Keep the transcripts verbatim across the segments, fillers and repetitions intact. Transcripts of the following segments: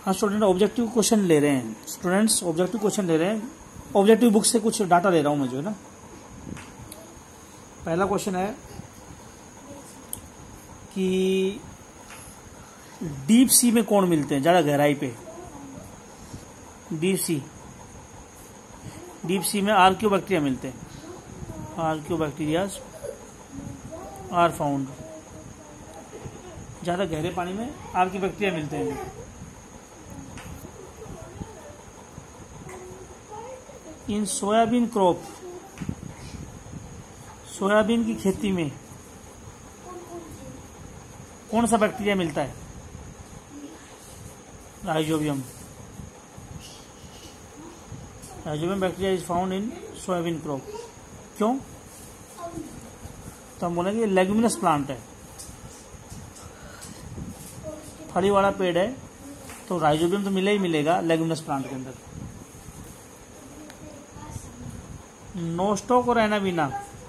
हाँ student, objective question ले रहे हैं स्टूडेंट्स ऑब्जेक्टिव क्वेश्चन ले रहे हैं। ऑब्जेक्टिव बुक से कुछ डाटा ले रहा हूँ मैं, जो है ना। पहला क्वेश्चन है कि डीप सी में कौन मिलते हैं ज़्यादा गहराई पे। डीप सी डीप सी में आर्कियोबैक्टीरिया मिलते हैं। Archaeobacterias are found. ज़्यादा गहरे पानी में आर्कियोबैक्टीरिया मिलते हैं। इन सोयाबीन क्रॉप, सोयाबीन की खेती में कौन सा बैक्टीरिया मिलता है? Rhizobium. Rhizobium bacteria is found in soybean crop. क्यों? तो हम बोलेंगे लेग्यूमिनस प्लांट है, फली वाला पेड़ है, तो राइजोबियम तो मिले ही मिलेगा लेग्यूमिनस प्लांट के अंदर। नोस्टॉक और एनाबीना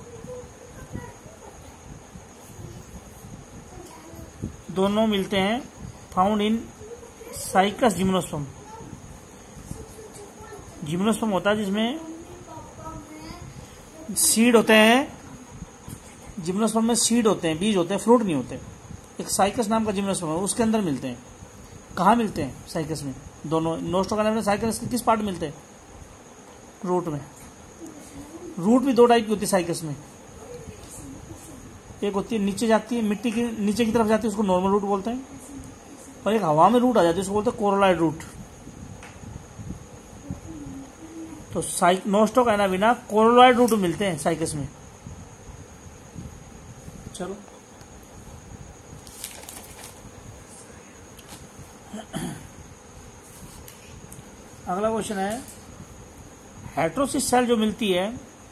दोनों मिलते हैं, found in cycas gymnosperm. Gymnosperm होता है जिसमें सीड होते हैं। जिम्नोस्पर्म में सीड होते हैं, बीज होते हैं, फ्रूट नहीं होते। एक साइकस नाम का जिम्नोस्पर्म है, उसके अंदर मिलते हैं। कहाँ मिलते हैं? साइकस में। दोनों नोस्टॉक और साइकस के किस पार्ट मिलते हैं? रूट में। रूट भी दो टाइप की होती है साइकस में। एक होती है नीचे जाती है, मिट्टी की नीचे की तरफ जाती है, उसको नॉर्मल रूट बोलते हैं। और एक हवा में रूट आ जाती है, उसको बोलते हैं कोरोलॉइड रूट। तो नोस्टॉक एनाबीना कोरोलॉइड रूट मिलते हैं साइकस में। चलो अगला क्वेश्चन है, हेटेरोसिस सेल जो मिलती है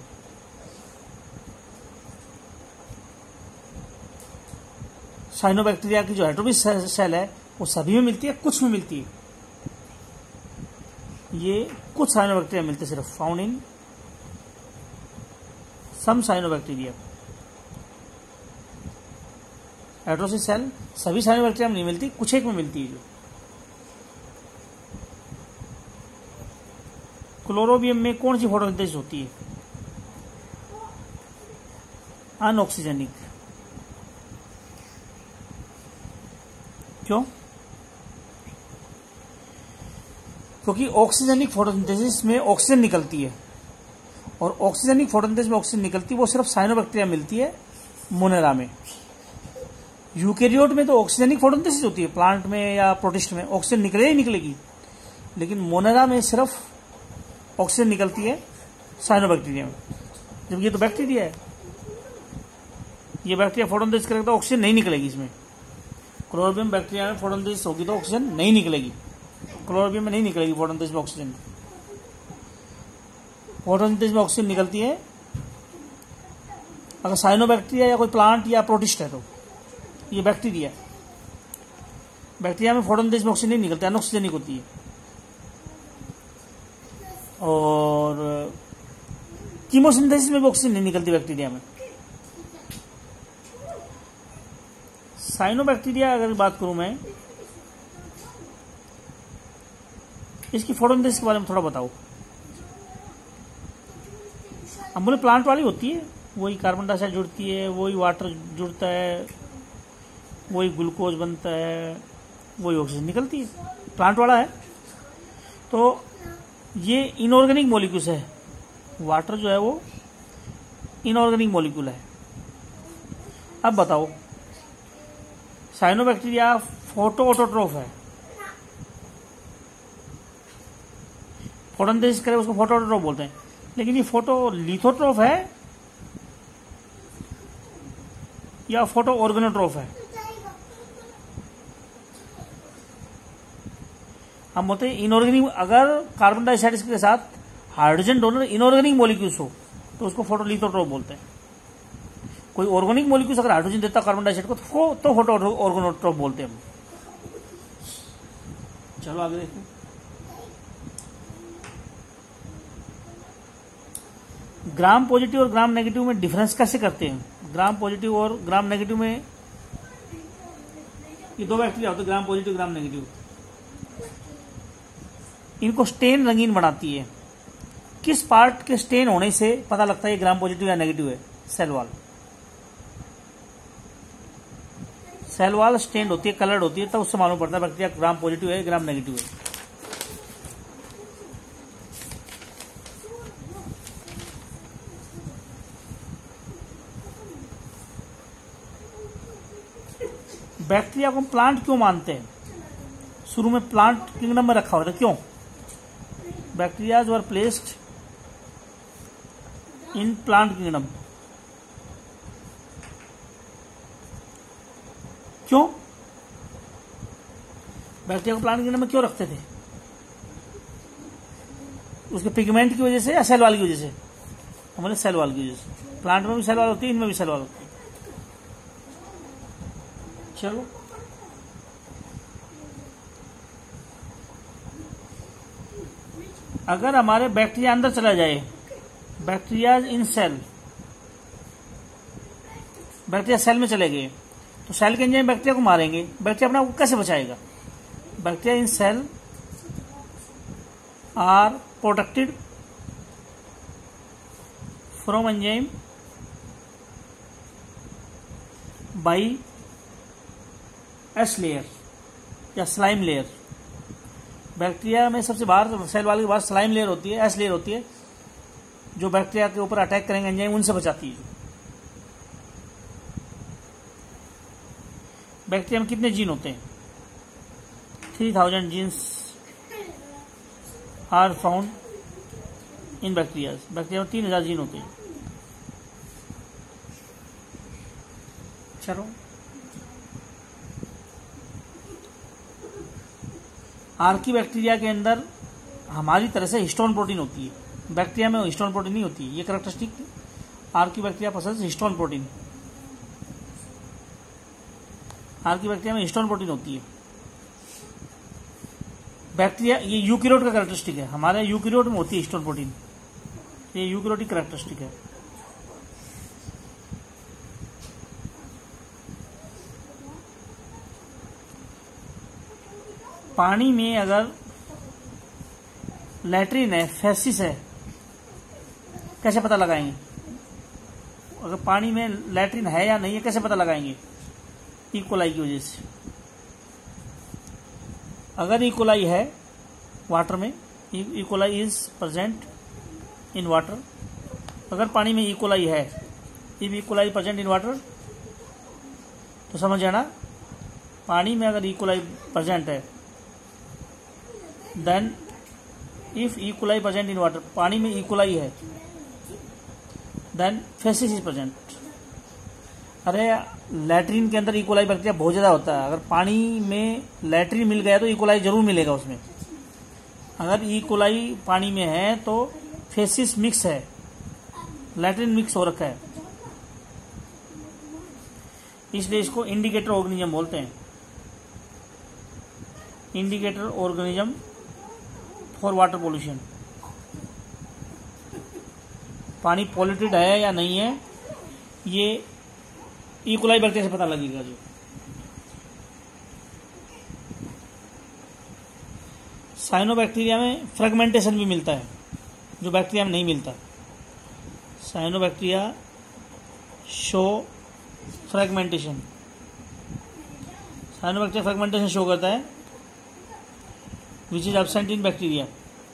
साइनोबैक्टीरिया की, जो हेटेरोसिस सेल है वो सभी में मिलती है, कुछ में मिलती है। ये कुछ साइनोबैक्टीरिया मिलते हैं सिर्फ, found in some cyanobacteria. Heterocyst cell सभी साइनोबैक्टीरिया में नहीं मिलती, कुछ एक में मिलती है। जो क्लोरोबियम में कौन सी फोटोसिंथेसिस होती है? अनऑक्सीजनिक। क्यों? क्योंकि ऑक्सीजनिक फोटोसिंथेसिस में ऑक्सीजन निकलती है, और ऑक्सीजनिक फोटोसिंथेसिस में ऑक्सीजन निकलती है वो सिर्फ साइनोबैक्टीरिया मिलती है, मोनेरा में। यूकेरियोट में तो ऑक्सीजनिक फोटोसिंथेसिस होती है, प्लांट में या प्रोटिस्ट में ऑक्सीजन निकले ही निकलेगी, लेकिन मोनेरा में सिर्फ ऑक्सीजन निकलती है साइनोबैक्टीरिया में। जब ये तो बैक्टीरिया है, ये बैक्टीरिया फोटोसिंथेसिस करेगा तो ऑक्सीजन नहीं निकलेगी इसमें। क्लोरोबियम बैक्टीरिया में फोटोसिंथेसिस होगी तो ऑक्सीजन नहीं निकलेगी, क्लोरोबियम में नहीं निकलेगी फोटोसिंथेसिस में ऑक्सीजन। फोटोसिंथेसिस में ऑक्सीजन निकलती है अगर साइनोबैक्टीरिया या कोई प्लांट या प्रोटिस्ट है। तो ये बैक्टीरिया है, बैक्टीरिया में फोटोसिंथेसिस में ऑक्सीजन नहीं निकलता, अनऑक्सीजनिक होती है। और कीमोसिंथेसिस में भी ऑक्सीजन नहीं निकलती बैक्टीरिया में। साइनोबैक्टीरिया अगर बात करूं मैं, इसकी फोटोसिंथेसिस के बारे में थोड़ा बताओ। हम बोले प्लांट वाली होती है, वही कार्बन डाइऑक्साइड जुड़ती है, वही वाटर जुड़ता है, वही ग्लूकोज बनता है, वही ऑक्सीजन निकलती है, प्लांट वाला है। तो ये इनऑर्गेनिक मॉलिक्यूल्स है, वाटर जो है वो इनऑर्गेनिक मॉलिक्यूल है। अब बताओ, साइनोबैक्टीरिया फोटो ऑटोट्रोफ है, फोटोसिंथेसिस करे उसको फोटो ऑटोट्रोफ बोलते हैं, लेकिन ये फोटो लिथोट्रोफ है या फोटो ऑर्गेनोट्रोफ है? हम बोलते हैं इनऑर्गेनिक। अगर कार्बन डाइऑक्साइड के साथ हाइड्रोजन डोनर इनऑर्गेनिक मॉलिक्यूल्स हो तो उसको फोटो लिथोट्रोफ बोलते हैं। कोई ऑर्गेनिक मॉलिक्यूल्स अगर हाइड्रोजन देता कार्बन डाइऑक्साइड को तो, तो फोटो ऑर्गेनोट्रोफ बोलते हैं हम। चलो आगे देखो। ग्राम पॉजिटिव और ग्राम नेगेटिव में डिफरेंस कैसे करते हैं? ग्राम पॉजिटिव और ग्राम नेगेटिव में ये दो बैक्टीरिया होते हैं, ग्राम पॉजिटिव ग्राम नेगेटिव। इनको स्टेन रंगीन बनाती है। किस पार्ट के स्टेन होने से पता लगता है ग्राम पॉजिटिव या नेगेटिव है? Cell wall. Cell wall stain होती है, कलर्ड होती है, तब उससे मालूम पड़ता है बैक्टीरिया ग्राम पॉजिटिव है ग्राम नेगेटिव है। बैक्टीरिया को हम प्लांट क्यों मानते हैं? शुरू में प्लांट किंगडम में रखा हुआ था, क्यों? Bacterias were placed in plant kingdom. क्यों बैक्टीरिया को प्लांट किंगडम में क्यों रखते थे? उसके पिगमेंट की वजह से या सेल वॉल की वजह से? हमारे सेल वॉल की वजह से। प्लांट में भी सेल वॉल होती है, इनमें भी सेल वॉल होती है। चलो, अगर हमारे बैक्टीरिया अंदर चला जाए, bacteria in cell, bacteria cell में चले गए तो सेल के एंजाइम बैक्टीरिया को मारेंगे। बैक्टीरिया अपने आप को कैसे बचाएगा? Bacteria in cell are protected from enzyme by S layer या स्लाइम लेयर। बैक्टीरिया में सबसे बाहर, सेल वाले के बाहर स्लाइम लेयर होती है, एस लेयर होती है, जो बैक्टीरिया के ऊपर अटैक करेंगे एंजाइम, उनसे बचाती है। बैक्टीरिया में कितने जीन होते हैं? Three thousand genes are found in bacteria. Bacteria में तीन हजार जीन होते हैं। चलो, आर्की बैक्टीरिया के अंदर हमारी तरह से हिस्टोन प्रोटीन होती है, बैक्टीरिया में हिस्टोन प्रोटीन नहीं होती है। ये कैरेक्टरिस्टिक आर्की बैक्टीरिया पसंद है हिस्टोन प्रोटीन। आर्की बैक्टीरिया में हिस्टोन प्रोटीन होती है। बैक्टीरिया, ये यूकैरियोट का कैरेक्टरिस्टिक है, हमारे यूकैरियोट में होती है हिस्टोन प्रोटीन। ये यूकैरियोटिक कैरेक्टरिस्टिक है। पानी में अगर लैट्रिन है, फेसिस है, कैसे पता लगाएंगे? अगर पानी में लैट्रिन है या नहीं है कैसे पता लगाएंगे? इकोलाई की वजह से। अगर इकोलाई है वाटर में, E coli is present in water, अगर पानी में इकोलाई है, if E coli present in water, तो समझ जाना पानी में अगर इकोलाई प्रेजेंट है, then if E coli present in water, पानी में इकोलाई है, देन फेसिस इज प्रेजेंट। अरे लैट्रिन के अंदर इकोलाई बैक्टीरिया बहुत ज्यादा होता है, अगर पानी में लैट्रिन मिल गया तो इकोलाई जरूर मिलेगा उसमें। अगर इकोलाई पानी में है तो फेसिस मिक्स है, लैट्रिन मिक्स हो रखा है, इसलिए इसको इंडिकेटर ऑर्गेनिज्म बोलते हैं। Indicator organism for water pollution. पानी पॉल्यूटेड है या नहीं है, ये इकोलाई बैक्टीरिया से पता लगेगा। जो साइनोबैक्टीरिया में फ्रेगमेंटेशन भी मिलता है, जो बैक्टीरिया में नहीं मिलता। Cyanobacteria show fragmentation, cyanobacteria fragmentation show करता है, which is absent in bacteria.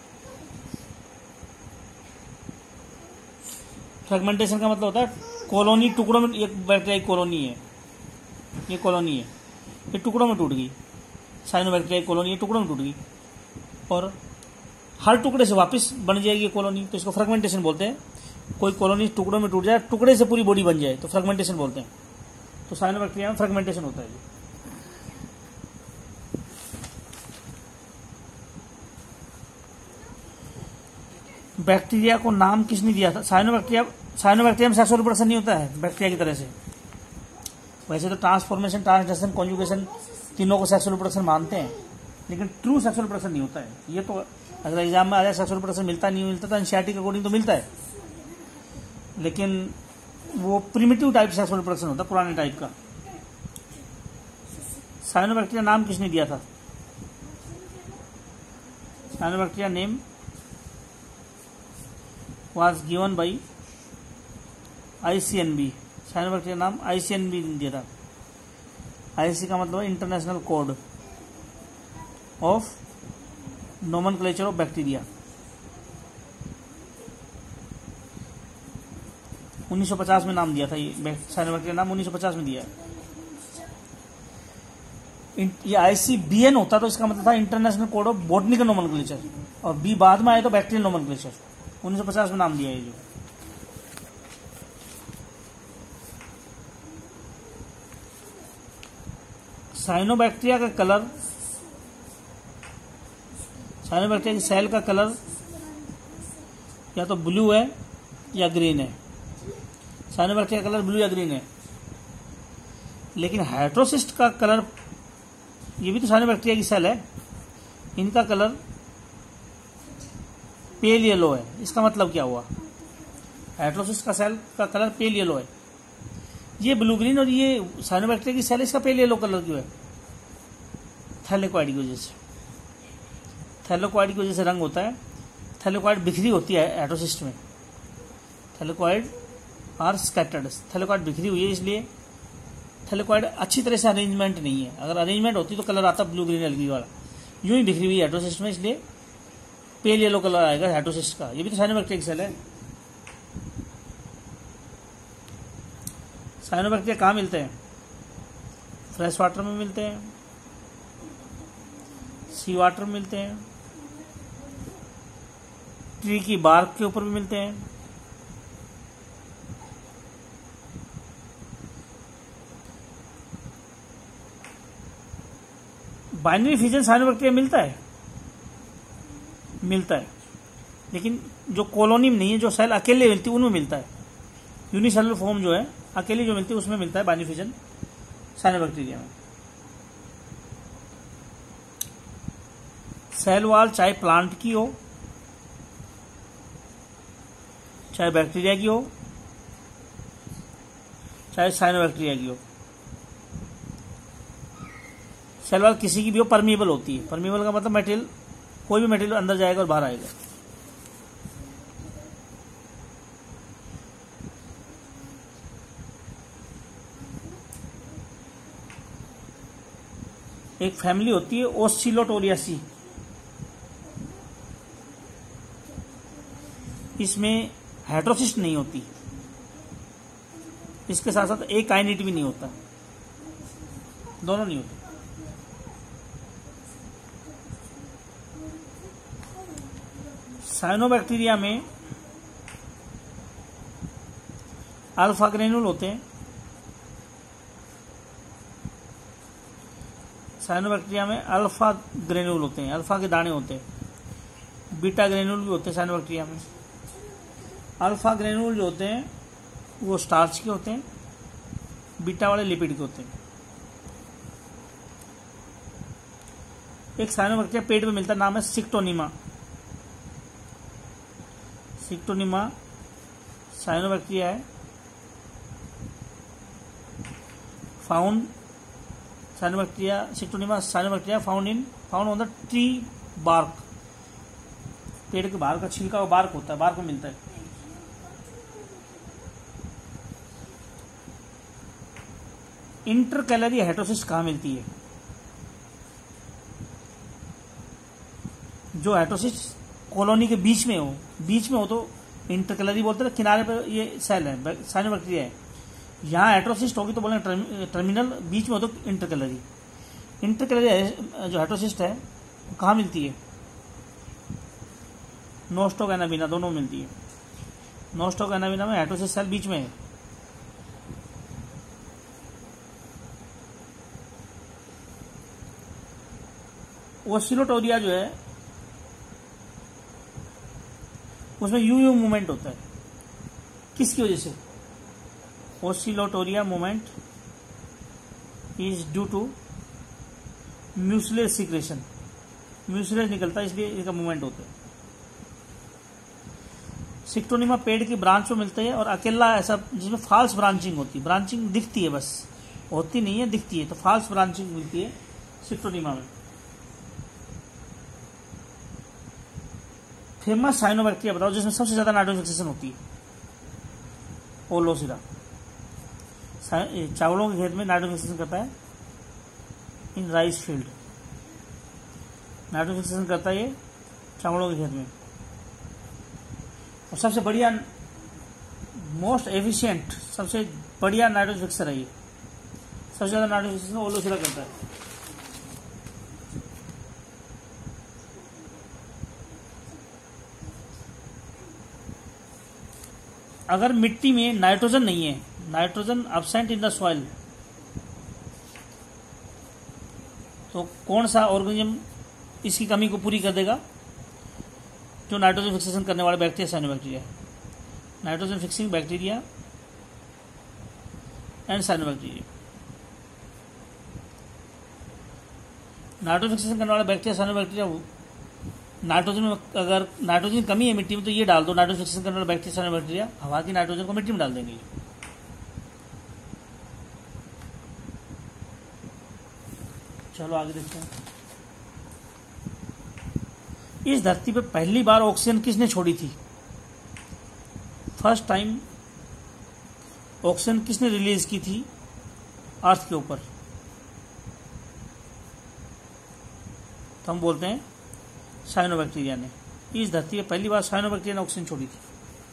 Fragmentation का मतलब होता है कॉलोनी टुकड़ों में, एक बैक्टीरिया की कॉलोनी है, ये कॉलोनी है, ये टुकड़ों में टूट गई। साइनोबैक्टीरिया की कॉलोनी ये टुकड़ों में टूट गई और हर टुकड़े से वापस बन जाएगी कॉलोनी, तो इसको फ्रेगमेंटेशन बोलते हैं। कोई कॉलोनी टुकड़ों में टूट जाए, टुकड़े से पूरी बॉडी बन जाए, तो फ्रेगमेंटेशन बोलते हैं। तो साइनोबैक्टीरिया में फ्रेगमेंटेशन होता है। बैक्टीरिया को नाम किसने दिया था? साइनोबैक्टीरिया। साइनोबैक्टीरिया में सेक्सुअल रिप्रोडक्शन नहीं होता है बैक्टीरिया की तरह से। वैसे तो ट्रांसफॉर्मेशन, ट्रांसलेशन, कॉन्जुगेशन तीनों को सेक्सुअल रिप्रोडक्शन मानते हैं, लेकिन ट्रू सेक्सुअल रिप्रोडक्शन नहीं होता है। ये तो अगर एग्जाम में आ जाए सेक्सुअल रिप्रोडक्शन मिलता नहीं मिलता, तो एनसीईआरटी के अकॉर्डिंग तो मिलता है, लेकिन वो प्रिमिटिव टाइप सेक्सुअल रिप्रोडक्शन होता है, पुराने टाइप का। साइनोबैक्टीरिया नाम किसने दिया था? Cyanobacteria name was given by ICNB. Cyanobacteria नाम आईसीएनबी ने दिया था। आईसी का मतलब international code of nomenclature of bacteria. उन्नीस सौ पचास में नाम दिया था ये साइनोबैक्टीरिया नाम उन्नीस सौ पचास में दिया है। ये आईसीबीएन होता तो इसका मतलब था international code of botanical nomenclature, और बी बाद में आए तो बैक्टीरियल नोमेनक्लेचर। उन्नीस सौ पचास में नाम दिया है जो। साइनोबैक्टीरिया का कलर, साइनोबैक्टीरिया की सेल का कलर या तो ब्लू है या ग्रीन है। साइनोबैक्टीरिया का कलर ब्लू या ग्रीन है। लेकिन हेटेरोसिस्ट का कलर, ये भी तो साइनोबैक्टीरिया की सेल है, इनका कलर पेल येलो है। इसका मतलब क्या हुआ? हेटेरोसिस्ट का सेल का कलर पेल येलो है, ये ब्लू ग्रीन, और ये साइनोबैक्टीरिया की सेल इसका पेल येलो कलर क्यों है? थैलेकोइड की वजह से। थैलेकोइड की वजह से रंग होता है। थैलेकोइड बिखरी होती है हेटेरोसिस्ट में। थैलेकोइड आर स्कैटर्ड, थैलेकोइड बिखरी हुई है, इसलिए थैलेकोइड अच्छी तरह से अरेंजमेंट नहीं है। अगर अरेंजमेंट होती तो कलर आता ब्लू ग्रीन एल्गी वाला। यूं ही बिखरी हुई है हेटेरोसिस्ट में, इसलिए पेल येलो कलर आएगा हेटेरोसिस्ट का। ये भी तो साइनोबैक्टीरिया सेल है। साइनोबैक्टीरिया कहाँ मिलते हैं? फ्रेश वाटर में मिलते हैं, सी वाटर में मिलते हैं, ट्री की बार्क के ऊपर भी मिलते हैं, बाइनरी फिजन साइनोबैक्टीरिया मिलता है मिलता है लेकिन जो कॉलोनी में नहीं है, जो सेल अकेले मिलती है उनमें मिलता है। यूनिसेलुलर फॉर्म जो है अकेली जो मिलती है उसमें मिलता है बाइनरी फिजन साइनोबैक्टीरिया में। सेल वॉल चाहे प्लांट की हो चाहे बैक्टीरिया की हो चाहे साइनोबैक्टीरिया की हो, सेल वॉल किसी की भी हो परमिएबल होती है। परमिएबल का मतलब मटेरियल, कोई भी मटेरियल अंदर जाएगा और बाहर आएगा। एक फैमिली होती है ओस्सिलोटोरियासी, इसमें हेटेरोसिस्ट नहीं होती, इसके साथ साथ एक काइनेट भी नहीं होता, दोनों नहीं होते। साइनोबैक्टीरिया में अल्फा ग्रेन्यूल होते हैं। साइनोबैक्टीरिया में अल्फा ग्रेन्यूल होते हैं, अल्फा के दाने होते हैं। बीटा ग्रेन्यूल भी होते हैं साइनोबैक्टीरिया में। अल्फा ग्रेन्यूल जो होते हैं वो स्टार्च के होते हैं, बीटा वाले लिपिड के होते हैं। एक साइनोबैक्टीरिया पेट में मिलता है, नाम है सिक्टोनिमा। सिक्टोनिमा साइनोबैक्टीरिया है, found cyanobacteria Scytonema cyanobacteria found in found on the tree bark. पेड़ के बाहर का छिलका बार्क होता है, बार्क में मिलता है। इंटरकैलरी हेटेरोसिस्ट कहाँ मिलती है? जो हेटेरोसिस्ट कॉलोनी के बीच में हो, बीच में हो तो इंटरकैलरी बोलते हैं, किनारे पर ये सेल है साइनोबैक्टीरिया है। यहाँ हेटेरोसिस्ट होगी तो बोलेंगे टर्मिनल, बीच में हो तो इंटरकैलरी। इंटरकैलरी जो हेटेरोसिस्ट है वो कहाँ मिलती है? नोस्टोक एनाबिना, दोनों मिलती है। नोस्टोक एनाबिना में हेटेरोसिस्ट सेल बीच में है। ओस्सिलोटोरिया जो है उसमें यू यू मूवमेंट होता है, किसकी वजह से? Oscillatoria movement is due to mucilage secretion. Mucilage निकलता है इसलिए इसका मूवमेंट होता है। सिक्टोनिमा पेड़ की ब्रांच में मिलते हैं, और अकेला ऐसा जिसमें फॉल्स ब्रांचिंग होती है, ब्रांचिंग दिखती है बस, होती नहीं है, दिखती है, तो फॉल्स ब्रांचिंग मिलती है सिक्टोनिमा में। फेमस साइनोबैक्टीरिया बताओ जिसमें सबसे ज्यादा नाइट्रोजन फिक्सेशन होती है। ओलोसिरा चावलों के खेत में नाइट्रोजन फिक्सेशन करता है। In rice field nitrogen fixation करता है ये चावलों के खेत में। और सबसे बढ़िया मोस्ट एफिशिएंट सबसे बढ़िया नाइट्रोजन फिक्सर है ये। सबसे ज्यादा नाइट्रोजन फिक्सेशन ओलोसिरा करता है। अगर मिट्टी में नाइट्रोजन नहीं है, nitrogen absent in the soil, तो कौन सा ऑर्गेनिज्म इसकी कमी को पूरी कर देगा? जो नाइट्रोजन फिक्सेशन करने वाले bacteria cyanobacteria. Nitrogen fixing bacteria and cyanobacteria. Nitrogen fixation करने वाला बैक्टीरिया साइनोबैक्टीरिया, नाइट्रोजन में अगर नाइट्रोजन कमी है मिट्टी में तो ये डाल दो, नाइट्रोजन फिक्सेशन करने वाला बैक्टीरिया साइनोबैक्टीरिया हवा की नाइट्रोजन को मिट्टी में डाल देंगे। चलो आगे देखते हैं। इस धरती पे पहली बार ऑक्सीजन किसने छोड़ी थी? फर्स्ट टाइम ऑक्सीजन किसने रिलीज की थी अर्थ के ऊपर? तो हम बोलते हैं साइनोबैक्टीरिया ने। इस धरती पे पहली बार साइनोबैक्टीरिया ने ऑक्सीजन छोड़ी थी।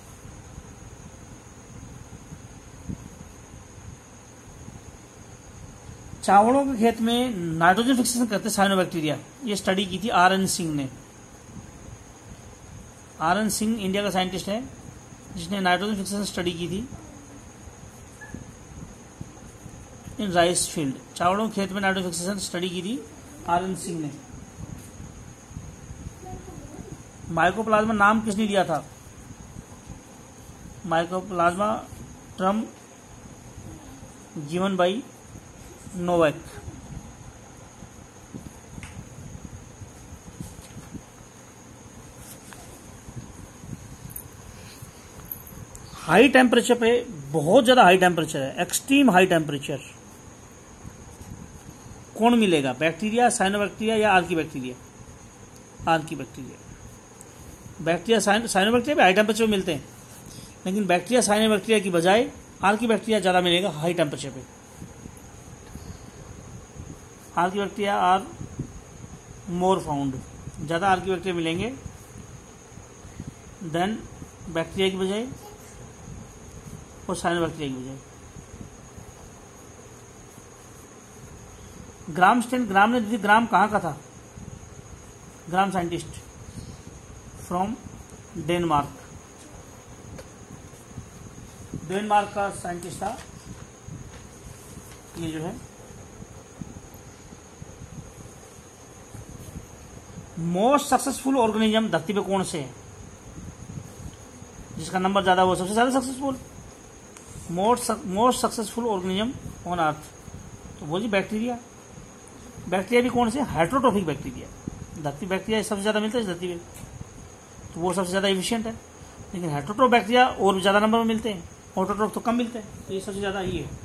चावलों के खेत में नाइट्रोजन फिक्सेशन करते साइनोबैक्टीरिया, ये स्टडी की थी आर एन सिंह ने। आर एन सिंह इंडिया का साइंटिस्ट है जिसने नाइट्रोजन फिक्सेशन स्टडी की थी इन राइस फील्ड। चावलों के खेत में नाइट्रोजन फिक्सेशन स्टडी की थी आर एन सिंह ने। माइकोप्लाज्मा नाम किसने दिया था? Mycoplasma term given by Nowak. High temperature पे, बहुत ज्यादा हाई टेम्परेचर है, एक्सट्रीम हाई टेम्परेचर, कौन मिलेगा? बैक्टीरिया, साइनोबैक्टीरिया या archaebacteria? Archaebacteria. Bacteria cyanobacteria भी हाई टेम्परेचर पे मिलते हैं, लेकिन बैक्टीरिया साइनोबैक्टीरिया की बजाय आर्की बैक्टीरिया ज्यादा मिलेगा हाई टेम्परेचर पे। Archaebacteria are more found, ज्यादा आर्की बैक्टीरिया मिलेंगे देन बैक्टीरिया की बजाय और साइनोबैक्टीरिया की बजाय। ग्राम स्टेन, ग्राम ने दी, ग्राम कहाँ का था? Gram scientist from Denmark. Denmark का साइंटिस्ट था ये जो है। मोस्ट सक्सेसफुल ऑर्गेनिज्म धरती पे कौन से है? जिसका नंबर ज्यादा वो सबसे ज्यादा successful. Most most successful organism on earth, तो बोलिए बैक्टीरिया। बैक्टीरिया भी कौन से? Heterotrophic bacteria. धरती बैक्टीरिया सबसे ज्यादा मिलता है इस धरती पे, तो वो सबसे ज्यादा एफिशिएंट है। लेकिन हेट्रोट्रोफ बैक्टीरिया और ज्यादा नंबर में मिलते हैं, ऑटोट्रोफ तो कम मिलते हैं, तो ये सबसे ज्यादा ये है।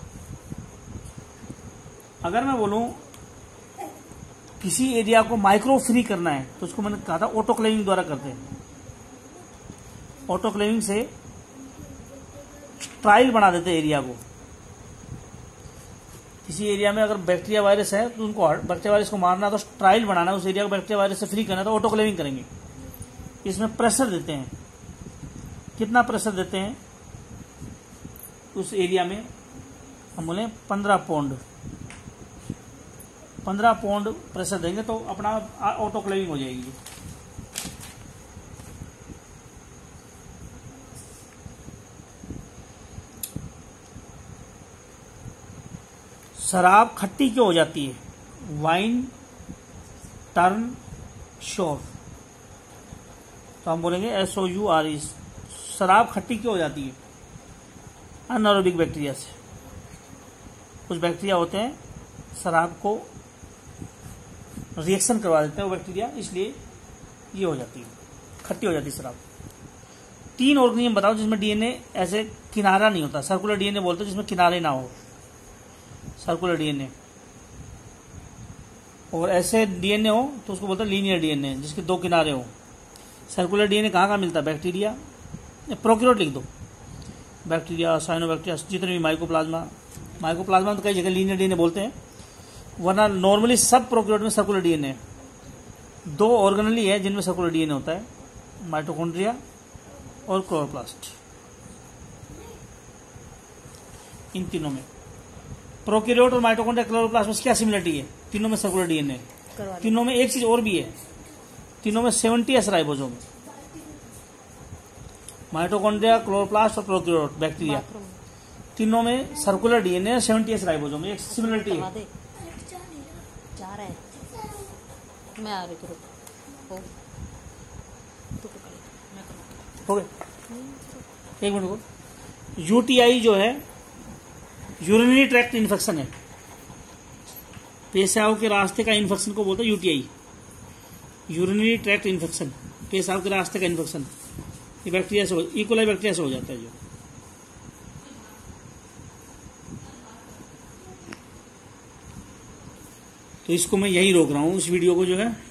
अगर मैं बोलूं किसी एरिया को माइक्रो फ्री करना है तो उसको मैंने कहा था ऑटोक्लेविंग द्वारा करते हैं। ऑटोक्लेविंग से ट्रायल बना देते एरिया को। किसी एरिया में अगर बैक्टीरिया वायरस है तो उनको बैक्टीरिया वायरस को मारना तो ट्रायल बनाना है, उस एरिया को बैक्टीरिया वायरस से फ्री करना तो ऑटोक्लेविंग करेंगे। इसमें प्रेशर देते हैं। कितना प्रेशर देते हैं उस एरिया में? हम बोले पंद्रह पौंड पंद्रह पौंड प्रेशर देंगे तो अपना ऑटोक्लेविंग हो जाएगी। शराब खट्टी क्यों हो जाती है? वाइन टर्न श्योर, तो हम बोलेंगे S O U R E. शराब खट्टी क्यों हो जाती है? अनएरोबिक बैक्टीरिया से। कुछ बैक्टीरिया होते हैं शराब को रिएक्शन करवा देते हैं वो बैक्टीरिया, इसलिए ये हो जाती है, खट्टी हो जाती है शराब। तीन ऑर्गेनिज्म बताओ जिसमें डीएनए ऐसे किनारा नहीं होता, सर्कुलर डीएनए बोलते हैं जिसमें किनारे ना हो, सर्कुलर डीएनए। और ऐसे डीएनए हो तो उसको बोलते हैं लीनियर डीएनए, जिसके दो किनारे हो। सर्कुलर डीएनए कहाँ कहाँ मिलता है? बैक्टीरिया, प्रोकैरियोट लिख दो, बैक्टीरिया, साइनोबैक्टीरिया, जितने भी माइकोप्लाज्मा, माइकोप्लाज्मा तो कई जगह लीनियर डीएनए बोलते हैं, वरना नॉर्मली सब प्रोकैरियोट में सर्कुलर डीएनए है। दो ऑर्गेनेली है जिनमें सर्कुलर डीएनए होता है, माइटोकॉन्ड्रिया और क्लोरोप्लास्ट। इन तीनों में प्रोकैरियोट और माइटोकॉन्ड्रिया, क्लोरोप्लास्ट में क्या सिमिलरिटी है? तीनों में सर्कुलर डीएनए है। तीनों में एक चीज और भी है, तीनों में seventy S ribosome, mitochondria, chloroplast और प्रोकैरियोट, बैक्टीरिया, तीनों में circular DNA, seventy S ribosome, एक सिमिलरिटी है। मैं आ रही हूँ, हो गए, एक मिनट को। यूटीआई जो है यूरिनरी ट्रैक्ट इन्फेक्शन है, पेशाब के रास्ते का इन्फेक्शन को बोलते हैं यूटीआई, यूरिनरी ट्रैक्ट इन्फेक्शन, पेशाब के रास्ते का इन्फेक्शन। ये बैक्टीरिया से, इकोलाई बैक्टीरिया से हो जाता है जो। तो इसको मैं यही रोक रहा हूँ, इस वीडियो को जो है